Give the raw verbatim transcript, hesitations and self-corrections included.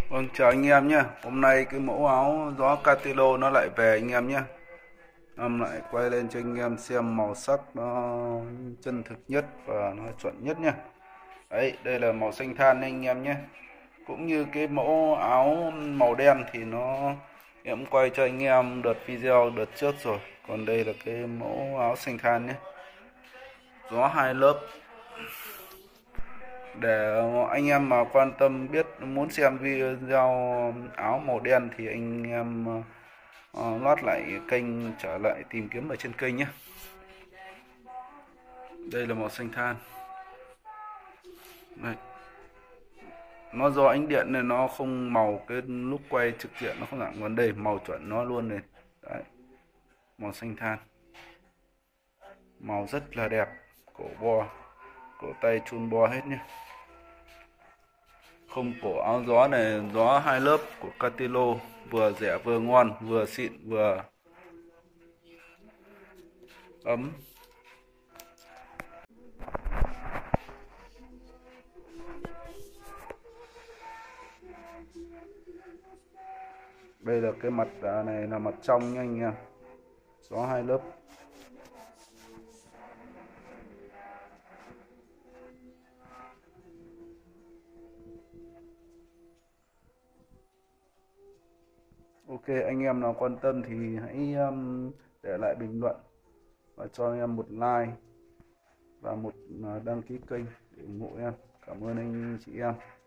Vâng, chào anh em nhé. Hôm nay cái mẫu áo gió Catilo nó lại về anh em nhé. Em lại quay lên cho anh em xem màu sắc nó chân thực nhất và nó chuẩn nhất nhé. Đấy, đây là màu xanh than anh em nhé. Cũng như cái mẫu áo màu đen thì nó em quay cho anh em đợt video đợt trước rồi. Còn đây là cái mẫu áo xanh than nhé. Gió hai lớp. Để anh em mà quan tâm biết muốn xem video áo màu đen thì anh em uh, lót lại kênh, trở lại tìm kiếm ở trên kênh nhé. Đây là màu xanh than. Đây. Nó do ánh điện nên nó không màu, cái lúc quay trực diện nó không dạng, còn đây màu chuẩn nó luôn này. Đấy. Màu xanh than, màu rất là đẹp, cổ bo, cổ tay chun bo hết nhé. Không cổ áo gió này gió hai lớp của Catilo, vừa rẻ vừa ngon, vừa xịn vừa ấm. Đây là cái mặt này là mặt trong nha anh em, gió hai lớp. Ok, anh em nào quan tâm thì hãy um, để lại bình luận và cho em một like và một uh, đăng ký kênh để ủng hộ em. Cảm ơn anh chị em.